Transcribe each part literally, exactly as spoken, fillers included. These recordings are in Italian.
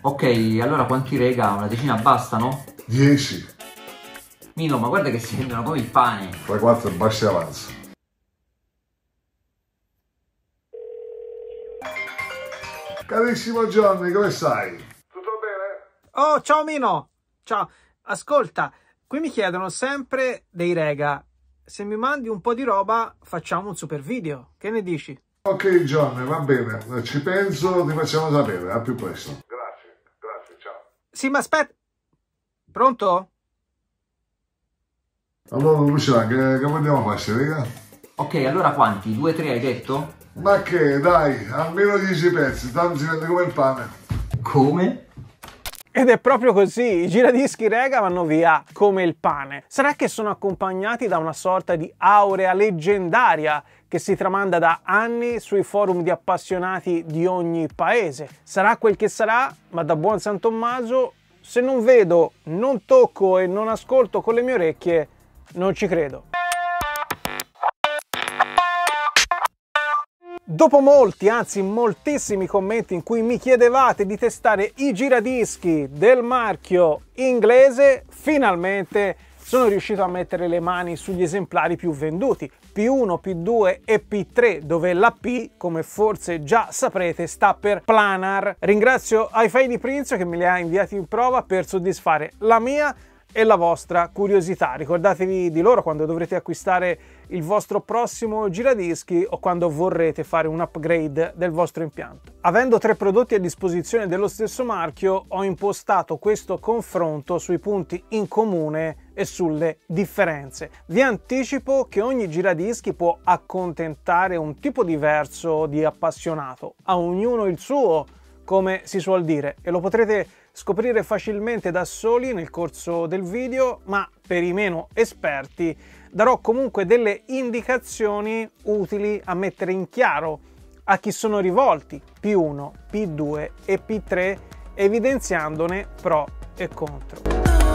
Ok, allora quanti rega? Una decina bastano? dieci. Milo, ma guarda che si vendono come il pane. Fra quattro bassi avanzo. Carissimo Johnny, come stai? Tutto bene? Oh, ciao Mino! Ciao, ascolta, qui mi chiedono sempre dei rega. Se mi mandi un po' di roba, facciamo un super video. Che ne dici? Ok Johnny, va bene. Ci penso, ti facciamo sapere. A più presto. Grazie, grazie, ciao. Sì, ma aspetta. Pronto? Allora Luciano, che, che vogliamo fare, raga? Ok, allora quanti? Due, tre hai detto? Ma che, dai, almeno dieci pezzi, tanto si vende come il pane. Come? Ed è proprio così, i giradischi rega vanno via come il pane. Sarà che sono accompagnati da una sorta di aurea leggendaria che si tramanda da anni sui forum di appassionati di ogni paese. Sarà quel che sarà, ma da buon San Tommaso, se non vedo, non tocco e non ascolto con le mie orecchie, non ci credo. Dopo molti, anzi moltissimi commenti in cui mi chiedevate di testare i giradischi del marchio inglese, finalmente sono riuscito a mettere le mani sugli esemplari più venduti, P uno, P due e P tre, dove la P, come forse già saprete, sta per Planar. Ringrazio Hi-Fi di Prinzio che me li ha inviati in prova per soddisfare la mia e la vostra curiosità. Ricordatevi di loro quando dovrete acquistare il vostro prossimo giradischi o quando vorrete fare un upgrade del vostro impianto. Avendo tre prodotti a disposizione dello stesso marchio, ho impostato questo confronto sui punti in comune e sulle differenze. Vi anticipo che ogni giradischi può accontentare un tipo diverso di appassionato, a ognuno il suo, come si suol dire, e lo potrete scoprire facilmente da soli nel corso del video, ma per i meno esperti darò comunque delle indicazioni utili a mettere in chiaro a chi sono rivolti P uno, P due e P tre, evidenziandone pro e contro.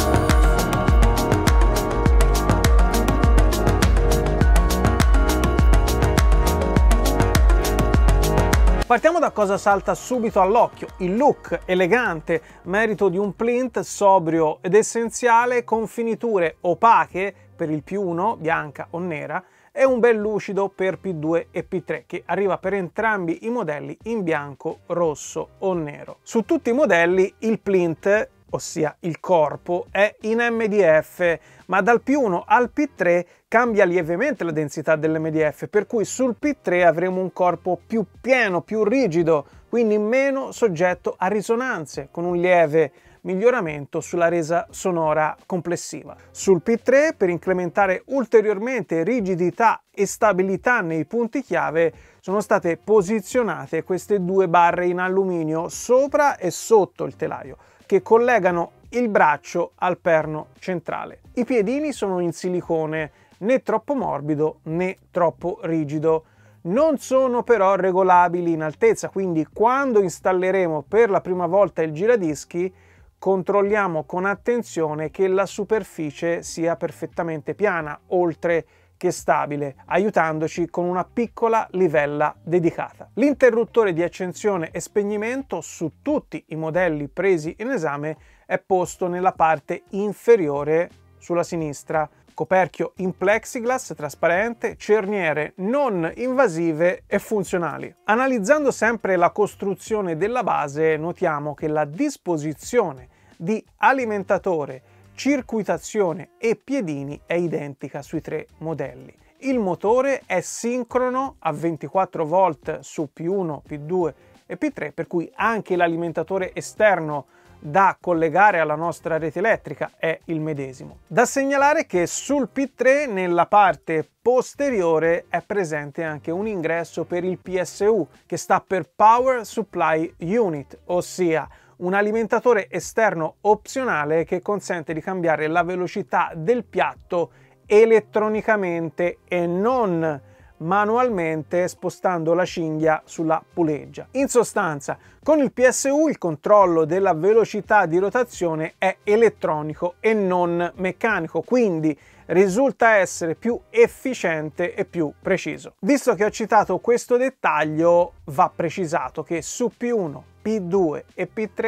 Partiamo da cosa salta subito all'occhio: il look elegante, merito di un plinth sobrio ed essenziale con finiture opache per il P uno, bianca o nera, e un bel lucido per P due e P tre, che arriva per entrambi i modelli in bianco, rosso o nero. Su tutti i modelli il plinth, ossia il corpo, è in M D F, ma dal P uno al P tre cambia lievemente la densità dell'M D F, per cui sul P tre avremo un corpo più pieno, più rigido, quindi meno soggetto a risonanze, con un lieve miglioramento sulla resa sonora complessiva. Sul P tre, per incrementare ulteriormente rigidità e stabilità nei punti chiave, sono state posizionate queste due barre in alluminio sopra e sotto il telaio, che collegano il braccio al perno centrale. I piedini sono in silicone, né troppo morbido né troppo rigido. Non sono però regolabili in altezza, quindi quando installeremo per la prima volta il giradischi controlliamo con attenzione che la superficie sia perfettamente piana, oltre che stabile, aiutandoci con una piccola livella dedicata. L'interruttore di accensione e spegnimento su tutti i modelli presi in esame è posto nella parte inferiore sulla sinistra. Coperchio in plexiglass trasparente, cerniere non invasive e funzionali. Analizzando sempre la costruzione della base, notiamo che la disposizione di alimentatore, circuitazione e piedini è identica sui tre modelli. Il motore è sincrono a ventiquattro volt su P uno, P due e P tre, per cui anche l'alimentatore esterno da collegare alla nostra rete elettrica è il medesimo. Da segnalare che sul P tre nella parte posteriore è presente anche un ingresso per il P S U, che sta per Power Supply Unit, ossia un alimentatore esterno opzionale che consente di cambiare la velocità del piatto elettronicamente e non manualmente spostando la cinghia sulla puleggia. In sostanza, con il P S U il controllo della velocità di rotazione è elettronico e non meccanico, quindi risulta essere più efficiente e più preciso. Visto che ho citato questo dettaglio, va precisato che su P uno, P due e P tre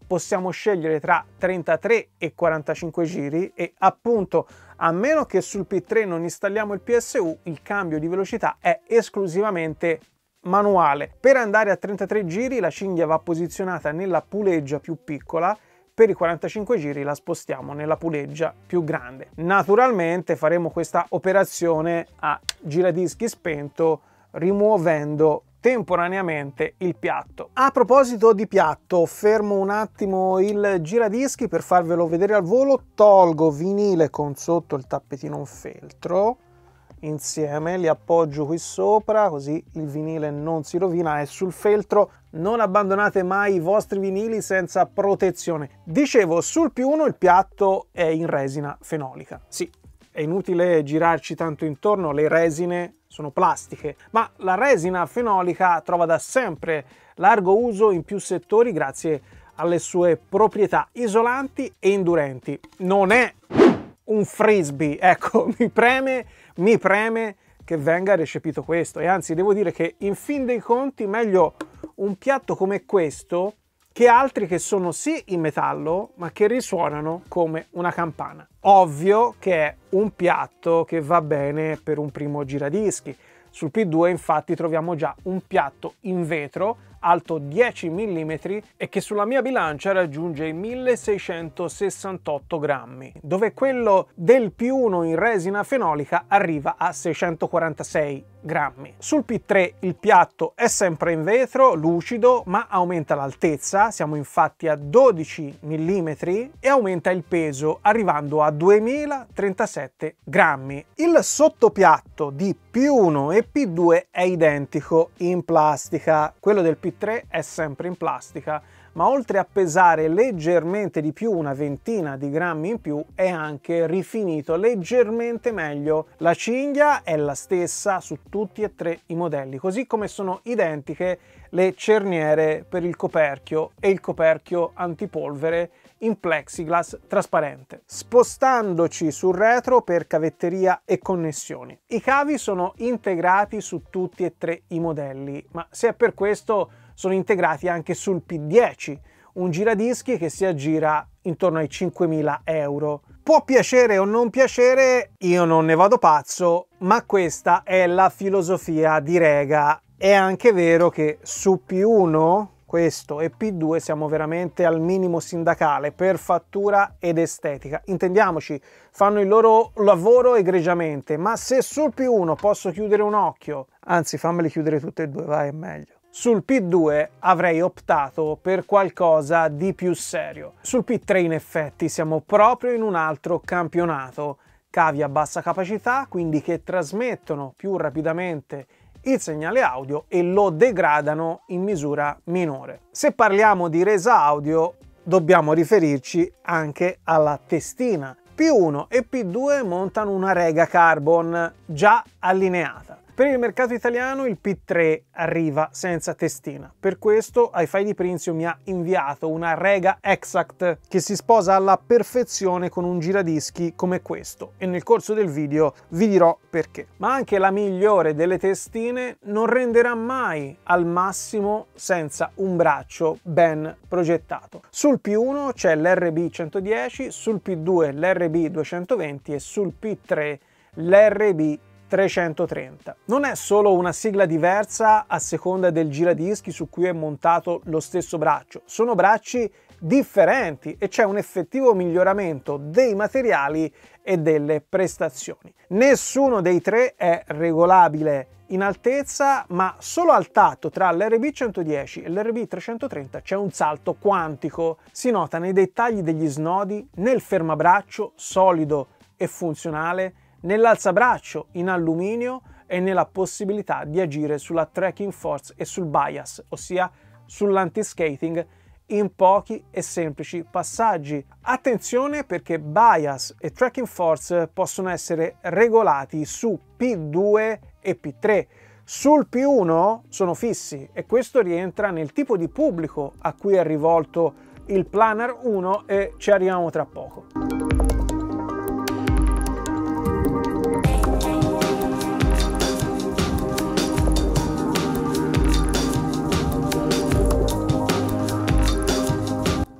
possiamo scegliere tra trentatré e quarantacinque giri e appunto, a meno che sul P tre non installiamo il P S U, il cambio di velocità è esclusivamente manuale. Per andare a trentatré giri la cinghia va posizionata nella puleggia più piccola, per i quarantacinque giri la spostiamo nella puleggia più grande. Naturalmente faremo questa operazione a giradischi spento, rimuovendo temporaneamente il piatto. A proposito di piatto, fermo un attimo il giradischi per farvelo vedere al volo, tolgo vinile con sotto il tappetino in feltro, insieme li appoggio qui sopra così il vinile non si rovina, e sul feltro non abbandonate mai i vostri vinili senza protezione. Dicevo, sul P uno il piatto è in resina fenolica. Sì, è inutile girarci tanto intorno, le resine sono plastiche, ma la resina fenolica trova da sempre largo uso in più settori grazie alle sue proprietà isolanti e indurenti. Non è un frisbee, ecco, mi preme, mi preme che venga recepito questo, e anzi devo dire che in fin dei conti meglio un piatto come questo che altri che sono sì in metallo ma che risuonano come una campana. Ovvio che è un piatto che va bene per un primo giradischi. Sul P due infatti troviamo già un piatto in vetro alto dieci millimetri e che sulla mia bilancia raggiunge i milleseicentosessantotto grammi, dove quello del P uno in resina fenolica arriva a seicentoquarantasei grammi. Sul P tre il piatto è sempre in vetro, lucido, ma aumenta l'altezza, siamo infatti a dodici millimetri, e aumenta il peso arrivando a duemilatrentasette grammi. Il sottopiatto di P uno e P due è identico in plastica, quello del P tre è sempre in plastica, ma oltre a pesare leggermente di più, una ventina di grammi in più, è anche rifinito leggermente meglio. La cinghia è la stessa su tutti e tre i modelli, così come sono identiche le cerniere per il coperchio e il coperchio antipolvere in plexiglass trasparente. Spostandoci sul retro per cavetteria e connessioni. I cavi sono integrati su tutti e tre i modelli, ma se è per questo sono integrati anche sul P dieci, un giradischi che si aggira intorno ai cinquemila euro. Può piacere o non piacere, io non ne vado pazzo, ma questa è la filosofia di Rega. È anche vero che su P uno, questo, e P due siamo veramente al minimo sindacale per fattura ed estetica. Intendiamoci, fanno il loro lavoro egregiamente, ma se sul P uno posso chiudere un occhio, anzi fammeli chiudere tutte e due, vai, è meglio. Sul P due avrei optato per qualcosa di più serio. Sul P tre in effetti siamo proprio in un altro campionato. Cavi a bassa capacità, quindi che trasmettono più rapidamente il segnale audio e lo degradano in misura minore. Se parliamo di resa audio, dobbiamo riferirci anche alla testina. P uno e P due montano una Rega Carbon già allineata. Per il mercato italiano il P tre arriva senza testina, per questo hi-fi di Prinzio mi ha inviato una Rega Exact che si sposa alla perfezione con un giradischi come questo, e nel corso del video vi dirò perché. Ma anche la migliore delle testine non renderà mai al massimo senza un braccio ben progettato. Sul P uno c'è l'R B centodieci, sul P due l'R B duecentoventi e sul P tre l'R B trecentotrenta. Non è solo una sigla diversa a seconda del giradischi su cui è montato lo stesso braccio, sono bracci differenti e c'è un effettivo miglioramento dei materiali e delle prestazioni. Nessuno dei tre è regolabile in altezza, ma solo al tatto tra l'R B centodieci e l'R B trecentotrenta c'è un salto quantico. Si nota nei dettagli degli snodi, nel fermabraccio solido e funzionale, nell'alzabraccio in alluminio e nella possibilità di agire sulla tracking force e sul bias, ossia sull'anti-skating, in pochi e semplici passaggi. Attenzione, perché bias e tracking force possono essere regolati su P due e P tre. Sul P uno sono fissi e questo rientra nel tipo di pubblico a cui è rivolto il Planar uno e ci arriviamo tra poco.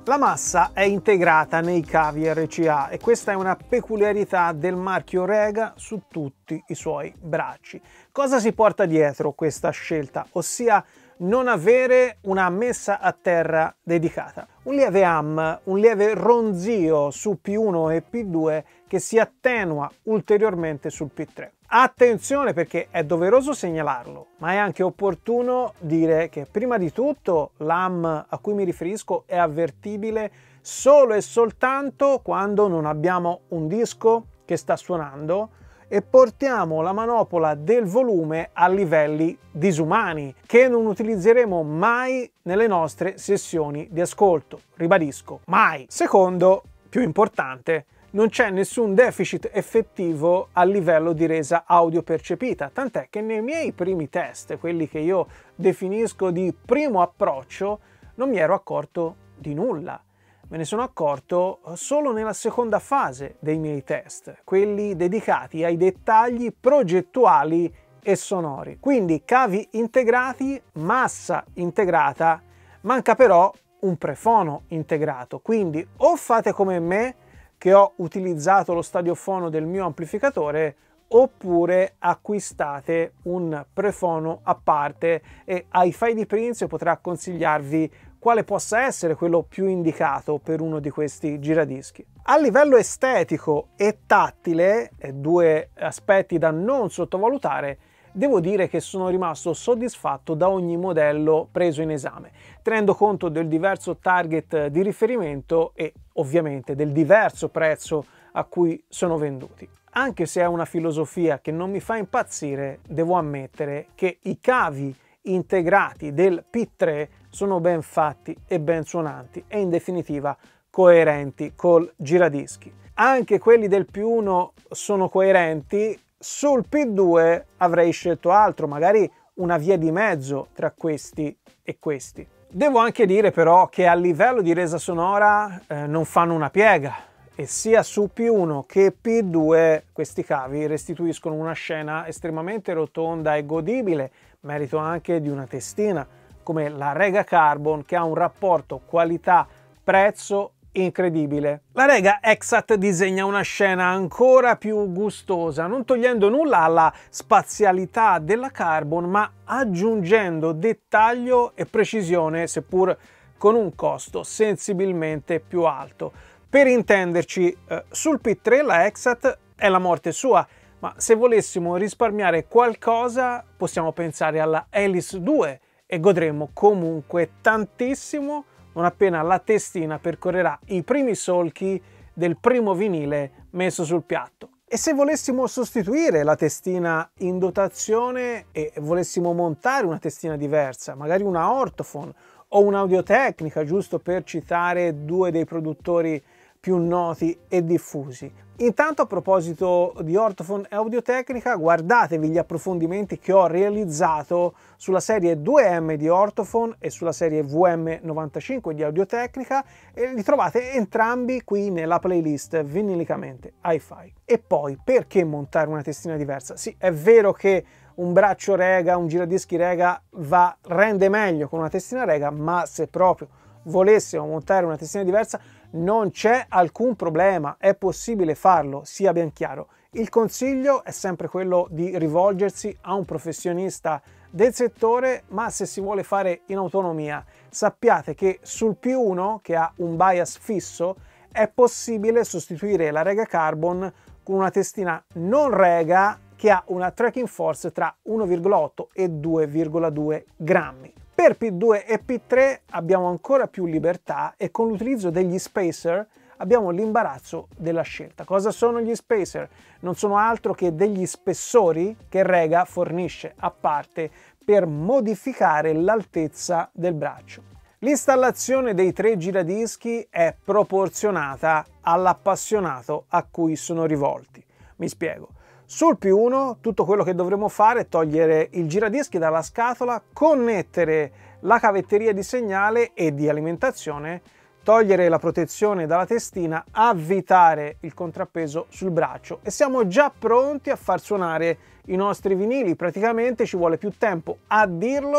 La massa è integrata nei cavi R C A e questa è una peculiarità del marchio Rega su tutti i suoi bracci. Cosa si porta dietro questa scelta? Ossia non avere una messa a terra dedicata. Un lieve hum, un lieve ronzio su P uno e P due che si attenua ulteriormente sul P tre. Attenzione, perché è doveroso segnalarlo, ma è anche opportuno dire che prima di tutto l'hum a cui mi riferisco è avvertibile solo e soltanto quando non abbiamo un disco che sta suonando e portiamo la manopola del volume a livelli disumani che non utilizzeremo mai nelle nostre sessioni di ascolto. Ribadisco, mai. Secondo, più importante, non c'è nessun deficit effettivo a livello di resa audio percepita, tant'è che nei miei primi test, quelli che io definisco di primo approccio, non mi ero accorto di nulla. Me ne sono accorto solo nella seconda fase dei miei test, quelli dedicati ai dettagli progettuali e sonori. Quindi cavi integrati, massa integrata, manca però un prefono integrato. Quindi o fate come me, che ho utilizzato lo stadiofono del mio amplificatore, oppure acquistate un prefono a parte e Hi-Fi di Prince potrà consigliarvi quale possa essere quello più indicato per uno di questi giradischi. A livello estetico e tattile, due aspetti da non sottovalutare, devo dire che sono rimasto soddisfatto da ogni modello preso in esame, tenendo conto del diverso target di riferimento e ovviamente del diverso prezzo a cui sono venduti. Anche se è una filosofia che non mi fa impazzire, devo ammettere che i cavi integrati del P tre sono ben fatti e ben suonanti e in definitiva coerenti col giradischi. Anche quelli del P uno sono coerenti. Sul P due avrei scelto altro, magari una via di mezzo tra questi e questi. Devo anche dire però che a livello di resa sonora eh, non fanno una piega e sia su P uno che P due questi cavi restituiscono una scena estremamente rotonda e godibile, merito anche di una testina come la Rega Carbon che ha un rapporto qualità-prezzo incredibile. La Rega Exat disegna una scena ancora più gustosa, non togliendo nulla alla spazialità della Carbon, ma aggiungendo dettaglio e precisione, seppur con un costo sensibilmente più alto. Per intenderci, eh, sul P tre la Exat è la morte sua, ma se volessimo risparmiare qualcosa possiamo pensare alla Alice due e godremo comunque tantissimo non appena la testina percorrerà i primi solchi del primo vinile messo sul piatto. E se volessimo sostituire la testina in dotazione e volessimo montare una testina diversa, magari una Ortofon o un'Audio-Tecnica, giusto per citare due dei produttori più noti e diffusi. Intanto, a proposito di Ortofon e Audio-Tecnica, guardatevi gli approfondimenti che ho realizzato sulla serie due M di Ortofon e sulla serie V M novantacinque di Audio-Tecnica e li trovate entrambi qui nella playlist Vinilicamente Hi-Fi. E poi, perché montare una testina diversa? Sì, è vero che un braccio Rega, un giradischi Rega va, rende meglio con una testina Rega, ma se proprio volessimo montare una testina diversa non c'è alcun problema, è possibile farlo, sia ben chiaro. Il consiglio è sempre quello di rivolgersi a un professionista del settore, ma se si vuole fare in autonomia sappiate che sul P uno, che ha un bias fisso, è possibile sostituire la Rega Carbon con una testina non Rega che ha una tracking force tra uno virgola otto e due virgola due grammi. Per P due e P tre abbiamo ancora più libertà e con l'utilizzo degli spacer abbiamo l'imbarazzo della scelta. Cosa sono gli spacer? Non sono altro che degli spessori che Rega fornisce a parte per modificare l'altezza del braccio. L'installazione dei tre giradischi è proporzionata all'appassionato a cui sono rivolti. Mi spiego. Sul P uno tutto quello che dovremo fare è togliere il giradischi dalla scatola, connettere la cavetteria di segnale e di alimentazione, togliere la protezione dalla testina, avvitare il contrappeso sul braccio e siamo già pronti a far suonare i nostri vinili. Praticamente ci vuole più tempo a dirlo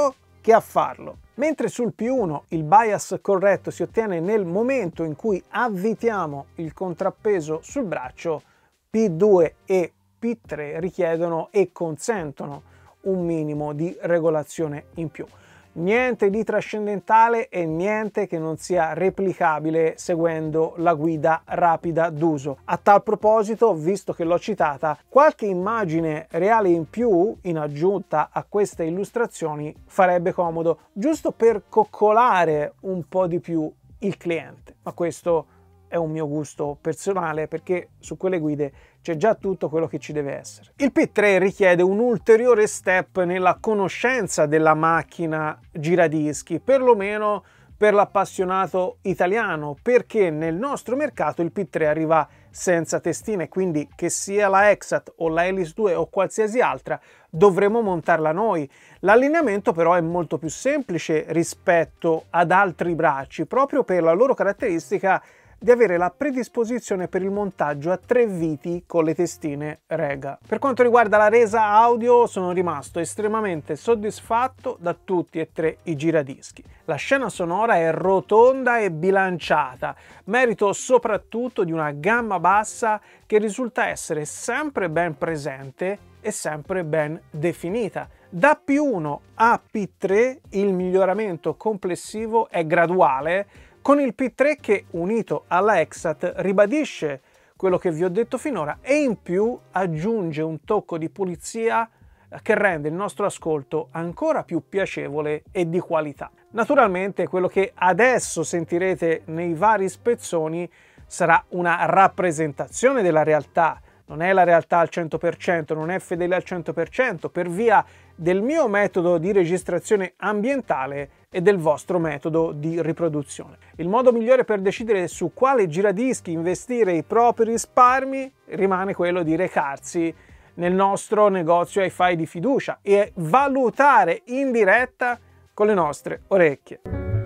che a farlo. Mentre sul P uno il bias corretto si ottiene nel momento in cui avvitiamo il contrappeso sul braccio, P due e P tre richiedono e consentono un minimo di regolazione in più. Niente di trascendentale e niente che non sia replicabile seguendo la guida rapida d'uso. A tal proposito, visto che l'ho citata, qualche immagine reale in più in aggiunta a queste illustrazioni farebbe comodo, giusto per coccolare un po' di più il cliente. Ma questo è un mio gusto personale, perché su quelle guide c'è già tutto quello che ci deve essere. Il P tre richiede un ulteriore step nella conoscenza della macchina giradischi, perlomeno per l'appassionato italiano, perché nel nostro mercato il P tre arriva senza testine, quindi che sia la Exat o la Elis due o qualsiasi altra dovremo montarla noi. L'allineamento però è molto più semplice rispetto ad altri bracci, proprio per la loro caratteristica di avere la predisposizione per il montaggio a tre viti con le testine Rega. Per quanto riguarda la resa audio, sono rimasto estremamente soddisfatto da tutti e tre i giradischi. La scena sonora è rotonda e bilanciata, merito soprattutto di una gamma bassa che risulta essere sempre ben presente e sempre ben definita. Da P uno a P tre il miglioramento complessivo è graduale, con il P tre che, unito alla Exat, ribadisce quello che vi ho detto finora e in più aggiunge un tocco di pulizia che rende il nostro ascolto ancora più piacevole e di qualità. Naturalmente quello che adesso sentirete nei vari spezzoni sarà una rappresentazione della realtà, non è la realtà al cento per cento, non è fedele al cento per cento per via del mio metodo di registrazione ambientale e del vostro metodo di riproduzione. Il modo migliore per decidere su quale giradischi investire i propri risparmi rimane quello di recarsi nel nostro negozio hi-fi di fiducia e valutare in diretta con le nostre orecchie.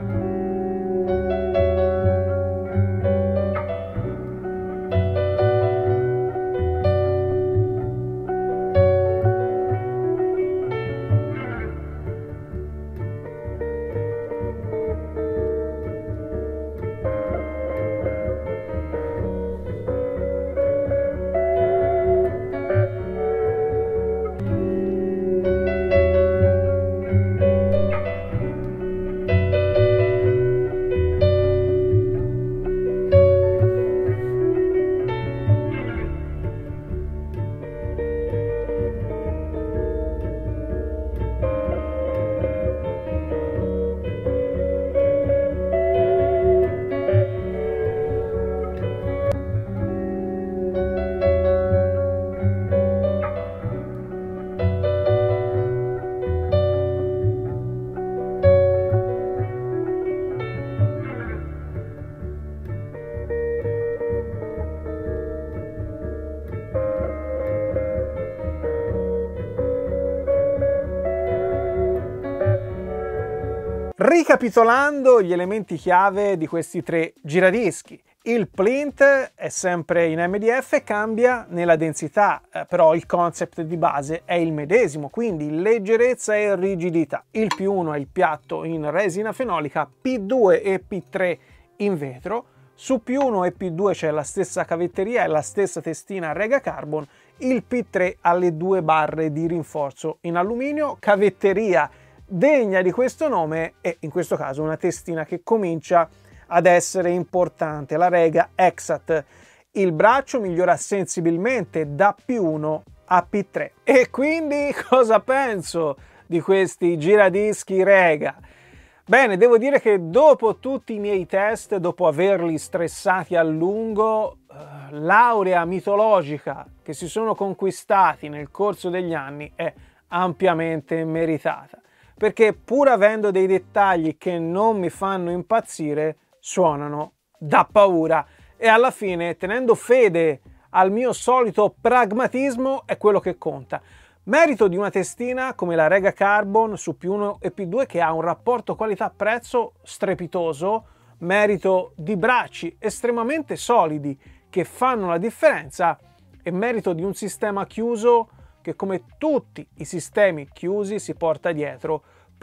Ricapitolando gli elementi chiave di questi tre giradischi, il plinth è sempre in M D F e cambia nella densità, eh, però il concept di base è il medesimo, quindi leggerezza e rigidità. Il P uno è il piatto in resina fenolica, P due e P tre in vetro. Su P uno e P due c'è la stessa cavetteria e la stessa testina Rega Carbon. Il P tre ha le due barre di rinforzo in alluminio, cavetteria degna di questo nome e in questo caso una testina che comincia ad essere importante, la Rega Exat. Il braccio migliora sensibilmente da P uno a P tre. E quindi cosa penso di questi giradischi Rega? Bene, devo dire che dopo tutti i miei test, dopo averli stressati a lungo, eh, l'aurea mitologica che si sono conquistati nel corso degli anni è ampiamente meritata. Perché pur avendo dei dettagli che non mi fanno impazzire, suonano da paura e alla fine, tenendo fede al mio solito pragmatismo, è quello che conta. Merito di una testina come la Rega Carbon su P uno e P due che ha un rapporto qualità-prezzo strepitoso, merito di bracci estremamente solidi che fanno la differenza e merito di un sistema chiuso che, come tutti i sistemi chiusi, si porta dietro pro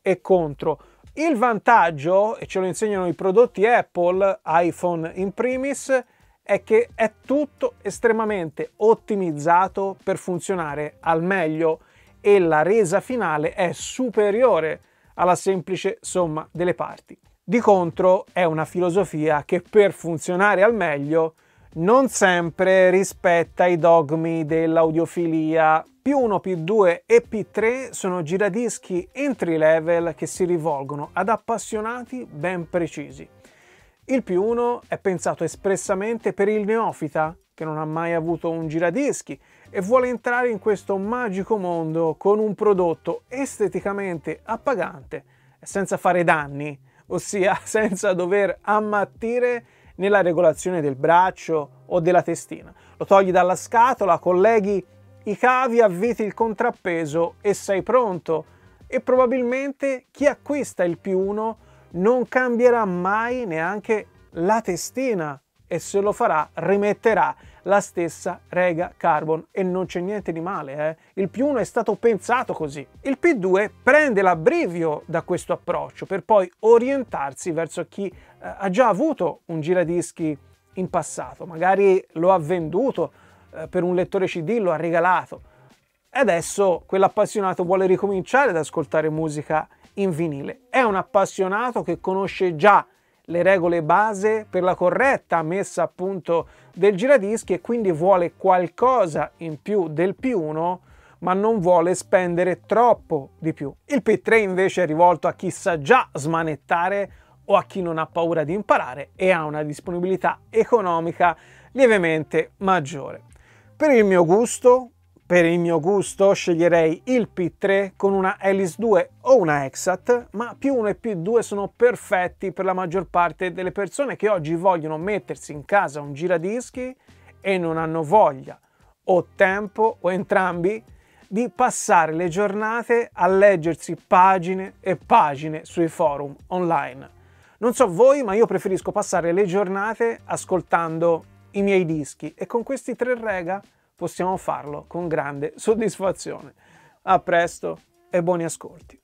e contro. Il vantaggio, e ce lo insegnano i prodotti Apple, iPhone in primis, è che è tutto estremamente ottimizzato per funzionare al meglio e la resa finale è superiore alla semplice somma delle parti. Di contro è una filosofia che per funzionare al meglio non sempre rispetta i dogmi dell'audiofilia. P uno, P due e P tre sono giradischi entry level che si rivolgono ad appassionati ben precisi. Il P uno è pensato espressamente per il neofita che non ha mai avuto un giradischi e vuole entrare in questo magico mondo con un prodotto esteticamente appagante e senza fare danni, ossia senza dover ammattire nella regolazione del braccio o della testina. Lo togli dalla scatola, colleghi i cavi, avviti il contrappeso e sei pronto. E probabilmente chi acquista il P uno non cambierà mai neanche la testina e se lo farà rimetterà la stessa rega carbon e non c'è niente di male, eh? Il P uno è stato pensato così. Il P due prende l'abbrivio da questo approccio per poi orientarsi verso chi eh, ha già avuto un giradischi in passato, magari lo ha venduto eh, per un lettore C D, lo ha regalato e adesso quell'appassionato vuole ricominciare ad ascoltare musica in vinile. È un appassionato che conosce già le regole base per la corretta messa a punto del giradischi e quindi vuole qualcosa in più del P uno, ma non vuole spendere troppo di più. Il P tre invece è rivolto a chi sa già smanettare o a chi non ha paura di imparare e ha una disponibilità economica lievemente maggiore. Per il mio gusto, Per il mio gusto sceglierei il P tre con una Alice due o una Exat, ma P uno e P due sono perfetti per la maggior parte delle persone che oggi vogliono mettersi in casa un giradischi e non hanno voglia o tempo o entrambi di passare le giornate a leggersi pagine e pagine sui forum online. Non so voi, ma io preferisco passare le giornate ascoltando i miei dischi e con questi tre rega possiamo farlo con grande soddisfazione. A presto e buoni ascolti.